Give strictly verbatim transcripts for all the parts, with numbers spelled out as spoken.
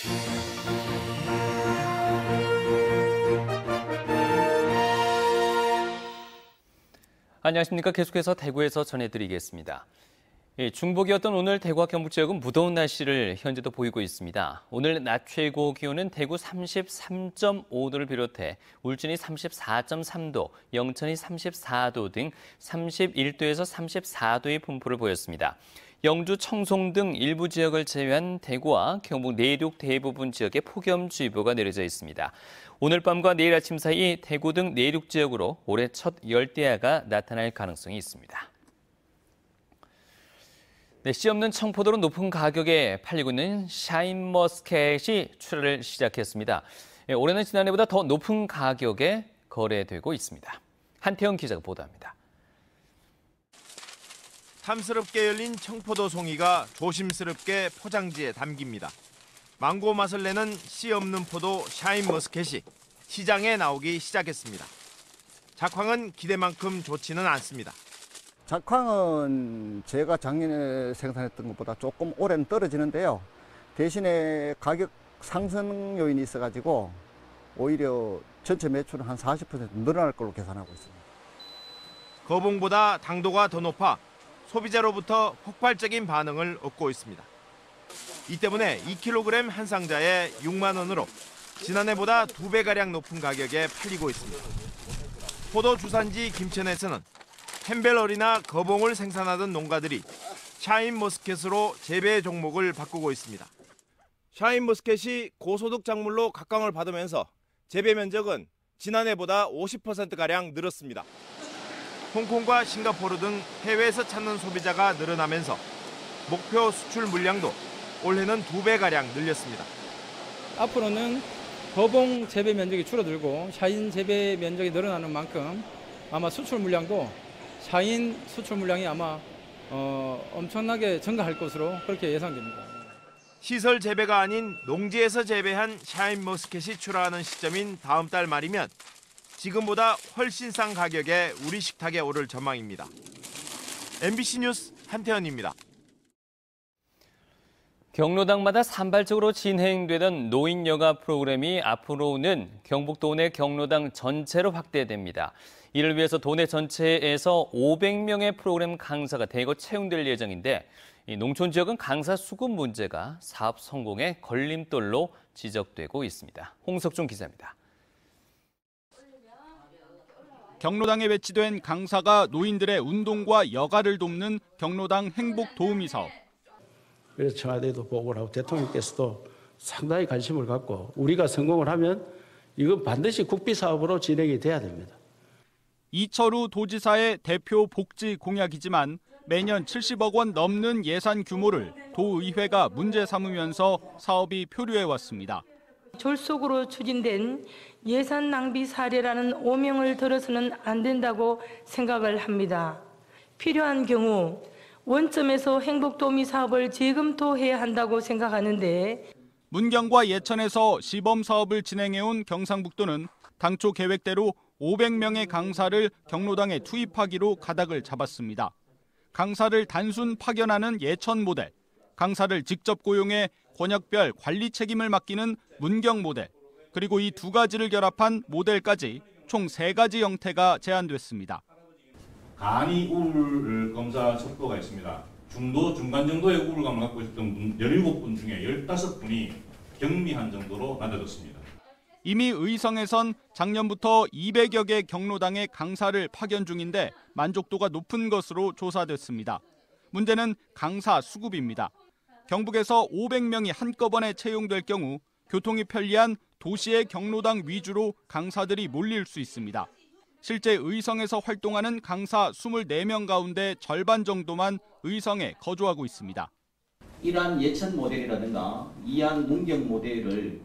안녕하십니까. 계속해서 대구에서 전해드리겠습니다. 예, 중복이었던 오늘 대구와 경북 지역은 무더운 날씨를 현재도 보이고 있습니다. 오늘 낮 최고 기온은 대구 삼십삼 점 오 도를 비롯해 울진이 삼십사 점 삼 도, 영천이 삼십사 도 등 삼십일 도에서 삼십사 도의 분포를 보였습니다. 영주, 청송 등 일부 지역을 제외한 대구와 경북 내륙 대부분 지역에 폭염주의보가 내려져 있습니다. 오늘 밤과 내일 아침 사이 대구 등 내륙 지역으로 올해 첫 열대야가 나타날 가능성이 있습니다. 네, 씨 없는 청포도로 높은 가격에 팔리고 있는 샤인머스켓이 출하를 시작했습니다. 네, 올해는 지난해보다 더 높은 가격에 거래되고 있습니다. 한태영 기자가 보도합니다. 탐스럽게 열린 청포도 송이가 조심스럽게 포장지에 담깁니다. 망고 맛을 내는 씨 없는 포도 샤인머스켓이 시장에 나오기 시작했습니다. 작황은 기대만큼 좋지는 않습니다. 작황은 제가 작년에 생산했던 것보다 조금 올해는 떨어지는데요. 대신에 가격 상승 요인이 있어가지고 오히려 전체 매출은 한 사십 퍼센트 늘어날 걸로 계산하고 있습니다. 거봉보다 당도가 더 높아 소비자로부터 폭발적인 반응을 얻고 있습니다. 이 때문에 이 킬로그램 한 상자에 육만 원으로 지난해보다 두 배가량 높은 가격에 팔리고 있습니다. 포도 주산지 김천에서는 햄벨러리나 거봉을 생산하던 농가들이 샤인머스켓으로 재배 종목을 바꾸고 있습니다. 샤인머스켓이 고소득 작물로 각광을 받으면서 재배 면적은 지난해보다 오십 퍼센트가량 늘었습니다. 홍콩과 싱가포르 등 해외에서 찾는 소비자가 늘어나면서 목표 수출 물량도 올해는 두 배가량 늘렸습니다. 앞으로는 거봉 재배 면적이 줄어들고 샤인 재배 면적이 늘어나는 만큼 아마 수출 물량도 샤인 수출 물량이 아마 어, 엄청나게 증가할 것으로 그렇게 예상됩니다. 시설 재배가 아닌 농지에서 재배한 샤인머스켓이 출하하는 시점인 다음 달 말이면 지금보다 훨씬 싼 가격에 우리 식탁에 오를 전망입니다. 엠비씨 뉴스 한태현입니다. 경로당마다 산발적으로 진행되던 노인 여가 프로그램이 앞으로는 경북도 내 경로당 전체로 확대됩니다. 이를 위해서 도내 전체에서 오백 명의 프로그램 강사가 대거 채용될 예정인데 이 농촌 지역은 강사 수급 문제가 사업 성공의 걸림돌로 지적되고 있습니다. 홍석준 기자입니다. 경로당에 배치된 강사가 노인들의 운동과 여가를 돕는 경로당 행복 도우미 사업. 그래서 청와대도 보고를 하고 대통령께서도 상당히 관심을 갖고 우리가 성공을 하면 이건 반드시 국비 사업으로 진행이 돼야 됩니다. 이철우 도지사의 대표 복지 공약이지만 매년 칠십억 원 넘는 예산 규모를 도의회가 문제 삼으면서 사업이 표류해 왔습니다. 졸속으로 추진된 예산 낭비 사례라는 오명을 들어서는 안 된다고 생각을 합니다. 필요한 경우 원점에서 행복도우미 사업을 재검토해야 한다고 생각하는데 문경과 예천에서 시범 사업을 진행해온 경상북도는 당초 계획대로 오백 명의 강사를 경로당에 투입하기로 가닥을 잡았습니다. 강사를 단순 파견하는 예천 모델, 강사를 직접 고용해 권역별 관리 책임을 맡기는 문경 모델, 그리고 이 두 가지를 결합한 모델까지 총 세 가지 형태가 제안됐습니다. 간이 우울 검사 첩보가 있습니다. 중도, 중간 정도의 우울감을 갖고 있었던 분 열일곱 분 중에 열다섯 분이 경미한 정도로 낮아졌습니다. 이미 의성에선 작년부터 이백여 개 경로당의 강사를 파견 중인데 만족도가 높은 것으로 조사됐습니다. 문제는 강사 수급입니다. 경북에서 오백 명이 한꺼번에 채용될 경우 교통이 편리한 도시의 경로당 위주로 강사들이 몰릴 수 있습니다. 실제 의성에서 활동하는 강사 이십사 명 가운데 절반 정도만 의성에 거주하고 있습니다. 이러한 예천 모델이라든가 이안 문경 모델을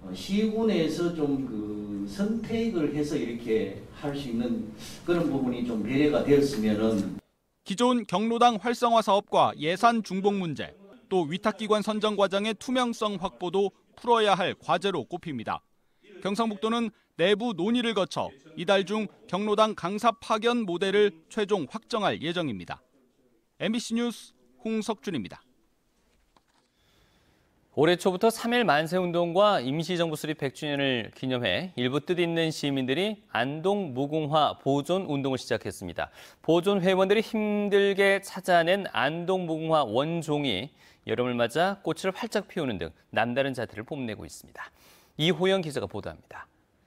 시군에서 좀 그 선택을 해서 이렇게 할 수 있는 그런 부분이 좀 배려가 되었으면은 기존 경로당 활성화 사업과 예산 중복 문제, 또 위탁기관 선정 과정의 투명성 확보도 풀어야 할 과제로 꼽힙니다. 경상북도는 내부 논의를 거쳐 이달 중 경로당 강사 파견 모델을 최종 확정할 예정입니다. 엠비씨 뉴스 홍석준입니다. 올해 초부터 삼 일 만세운동과 임시정부 수립 백 주년을 기념해 일부 뜻있는 시민들이 안동 무궁화 보존 운동을 시작했습니다. 보존 회원들이 힘들게 찾아낸 안동 무궁화 원종이 여름을 맞아 꽃을 활짝 피우는 등 남다른 자태를 뽐내고 있습니다. 이호영 기자가 보도합니다.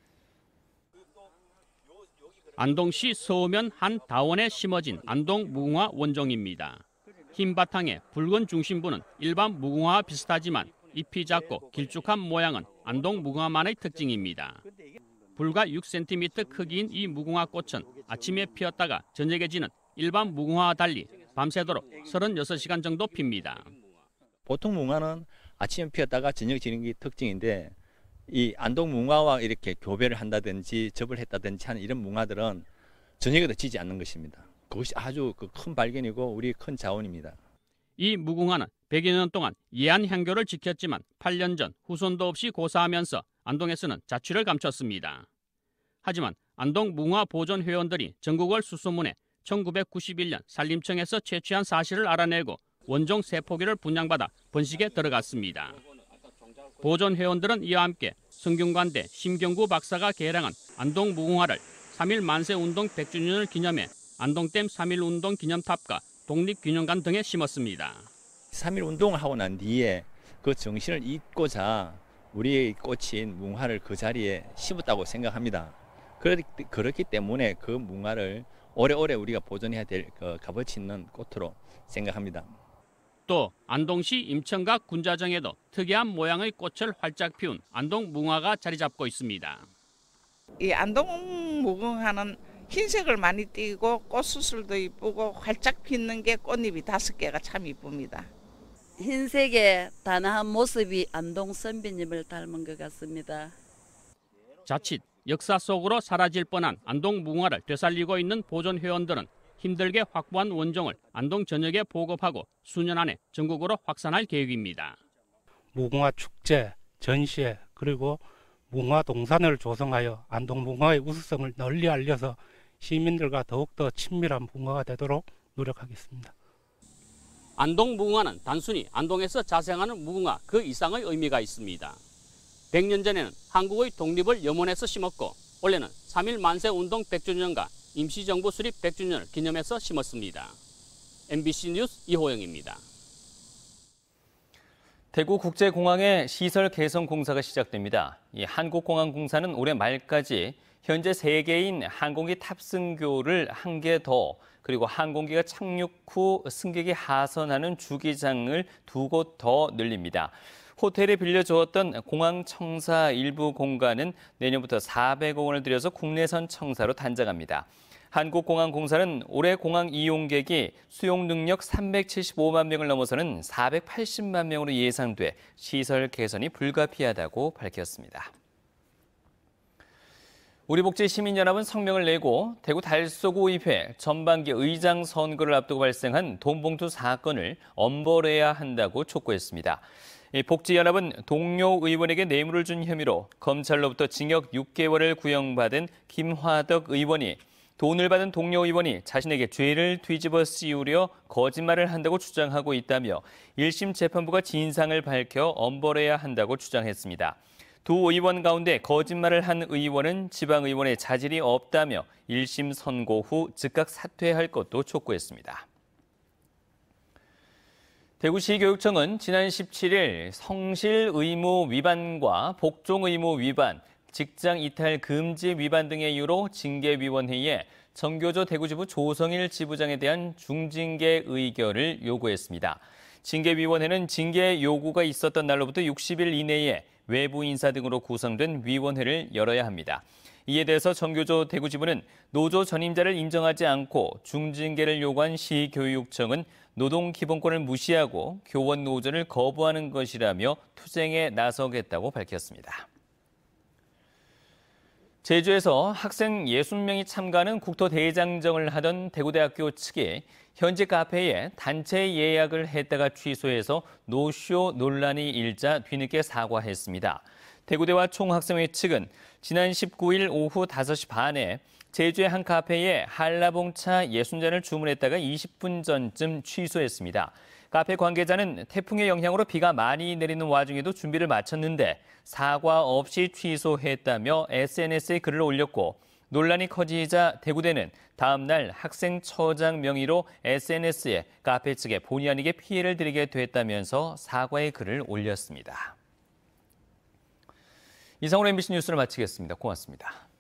안동시 서오면 한 다원에 심어진 안동 무궁화 원종입니다. 흰 바탕에 붉은 중심부는 일반 무궁화와 비슷하지만 잎이 작고 길쭉한 모양은 안동 무궁화만의 특징입니다. 불과 육 센티미터 크기인 이 무궁화 꽃은 아침에 피었다가 저녁에 지는 일반 무궁화와 달리 밤새도록 서른여섯 시간 정도 핍니다. 보통 무궁화는 아침에 피었다가 저녁에 지는 게 특징인데 이 안동 무궁화와 이렇게 교배를 한다든지 접을 했다든지 하는 이런 무궁화들은 저녁에도 지지 않는 것입니다. 그것이 아주 큰 발견이고 우리 큰 자원입니다. 이 무궁화는 백여 년 동안 예안 향교를 지켰지만 팔 년 전 후손도 없이 고사하면서 안동에서는 자취를 감췄습니다. 하지만 안동 무궁화 보존 회원들이 전국을 수소문해 천구백구십일 년 산림청에서 채취한 사실을 알아내고 원종 세 포기를 분양받아 번식에 들어갔습니다. 보존 회원들은 이와 함께 성균관대 심경구 박사가 개량한 안동 무궁화를 삼 일 만세운동 백 주년을 기념해 안동댐 삼 일 운동 기념탑과 독립균형관 등에 심었습니다. 삼 일 운동을 하고 난 뒤에 그 정신을 잊고자 우리의 꽃인 무궁화를 그 자리에 심었다고 생각합니다. 그렇기 때문에 그 무궁화를 오래오래 우리가 보존해야 될 그 값어치 있는 꽃으로 생각합니다. 또 안동시 임천각 군자정에도 특이한 모양의 꽃을 활짝 피운 안동 무궁화가 자리 잡고 있습니다. 이 안동 무궁화는 흰색을 많이 띠고 꽃수술도 이쁘고 활짝 피는 게 꽃잎이 다섯 개가 참 이쁩니다. 흰색의 단아한 모습이 안동 선비님을 닮은 것 같습니다. 자칫 역사 속으로 사라질 뻔한 안동 무궁화를 되살리고 있는 보존 회원들은 힘들게 확보한 원종을 안동 전역에 보급하고 수년 안에 전국으로 확산할 계획입니다. 무궁화 축제, 전시회 그리고 무궁화 동산을 조성하여 안동 무궁화의 우수성을 널리 알려서 시민들과 더욱더 친밀한 무궁화가 되도록 노력하겠습니다. 안동 무궁화는 단순히 안동에서 자생하는 무궁화 그 이상의 의미가 있습니다. 백 년 전에는 한국의 독립을 염원해서 심었고 올해는 삼 일 만세운동 백 주년과 임시정부 수립 백 주년을 기념해서 심었습니다. 엠비씨 뉴스 이호영입니다. 대구국제공항의 시설 개선 공사가 시작됩니다. 이 한국공항공사는 올해 말까지 현재 세 개인 항공기 탑승교를 한 개 더, 그리고 항공기가 착륙 후 승객이 하선하는 주기장을 두 곳 더 늘립니다. 호텔에 빌려주었던 공항 청사 일부 공간은 내년부터 사백억 원을 들여서 국내선 청사로 단장합니다. 한국공항공사는 올해 공항 이용객이 수용 능력 삼백칠십오만 명을 넘어서는 사백팔십만 명으로 예상돼 시설 개선이 불가피하다고 밝혔습니다. 우리복지시민연합은 성명을 내고 대구 달서구의회 전반기 의장 선거를 앞두고 발생한 돈봉투 사건을 엄벌해야 한다고 촉구했습니다. 복지연합은 동료 의원에게 뇌물을 준 혐의로 검찰로부터 징역 육 개월을 구형받은 김화덕 의원이 돈을 받은 동료 의원이 자신에게 죄를 뒤집어 씌우려 거짓말을 한다고 주장하고 있다며 일 심 재판부가 진상을 밝혀 엄벌해야 한다고 주장했습니다. 두 의원 가운데 거짓말을 한 의원은 지방의원의 자질이 없다며 일 심 선고 후 즉각 사퇴할 것도 촉구했습니다. 대구시교육청은 지난 십칠 일 성실 의무 위반과 복종 의무 위반, 직장 이탈 금지 위반 등의 이유로 징계위원회에 정교조 대구지부 조성일 지부장에 대한 중징계 의결을 요구했습니다. 징계위원회는 징계 요구가 있었던 날로부터 육십 일 이내에 외부 인사 등으로 구성된 위원회를 열어야 합니다. 이에 대해서 정교조 대구지부는 노조 전임자를 인정하지 않고 중징계를 요구한 시교육청은 노동기본권을 무시하고 교원 노조를 거부하는 것이라며 투쟁에 나서겠다고 밝혔습니다. 제주에서 학생 육십 명이 참가하는 국토대장정을 하던 대구대학교 측이 현지 카페에 단체 예약을 했다가 취소해서 노쇼 논란이 일자 뒤늦게 사과했습니다. 대구대와 총학생회 측은 지난 십구 일 오후 다섯 시 반에 제주의 한 카페에 한라봉차 육십 잔을 주문했다가 이십 분 전쯤 취소했습니다. 카페 관계자는 태풍의 영향으로 비가 많이 내리는 와중에도 준비를 마쳤는데 사과 없이 취소했다며 에스엔에스에 글을 올렸고 논란이 커지자 대구대는 다음 날 학생처장 명의로 에스엔에스에 카페 측에 본의 아니게 피해를 드리게 됐다면서 사과의 글을 올렸습니다. 이상으로 엠비씨 뉴스를 마치겠습니다. 고맙습니다.